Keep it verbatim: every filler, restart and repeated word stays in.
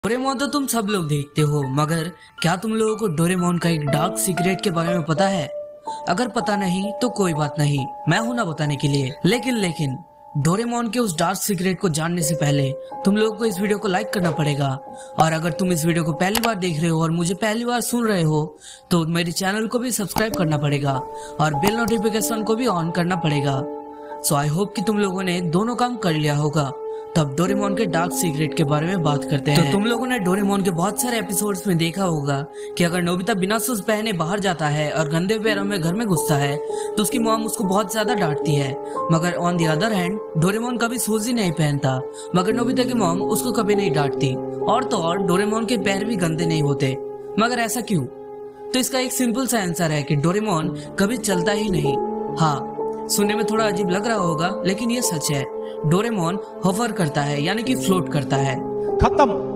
Doraemon तो तुम सब लोग देखते हो, मगर क्या तुम लोगों को डोरेमोन का एक डार्क सीक्रेट के बारे में पता है? अगर पता नहीं तो कोई बात नहीं, मैं हूं ना बताने के लिए। लेकिन लेकिन डोरेमोन के उस डार्क सीक्रेट को जानने से पहले तुम लोगों को इस वीडियो को लाइक करना पड़ेगा। और अगर तुम इस वीडियो को पहली बार देख रहे हो और मुझे पहली बार सुन रहे हो तो मेरे चैनल को भी सब्सक्राइब करना पड़ेगा और बेल नोटिफिकेशन को भी ऑन करना पड़ेगा। सो आई होप कि तुम लोगों ने दोनों काम कर लिया होगा। तब डोरेमोन के डार्क सीक्रेट के बारे में बात करते हैं। तो तुम लोगों ने डोरेमोन के बहुत सारे एपिसोड्स में देखा होगा कि अगर नोबिता बिना शूज पहने बाहर जाता है और गंदे पैरों में घर में घुसता है तो उसकी मॉम उसको बहुत ज्यादा डांटती है। मगर on the other hand Doraemon कभी शूज ही नहीं पहनता, मगर नोबिता की मॉम उसको कभी नहीं डांटती। और तो और डोरेमोन के पैर भी गंदे नहीं होते। मगर ऐसा क्यों? तो इसका एक सिंपल सा आंसर है कि डोरेमोन कभी चलता ही नहीं। हाँ, सुनने में थोड़ा अजीब लग रहा होगा लेकिन ये सच है। डोरेमोन होवर करता है, यानी कि फ्लोट करता है। खत्म।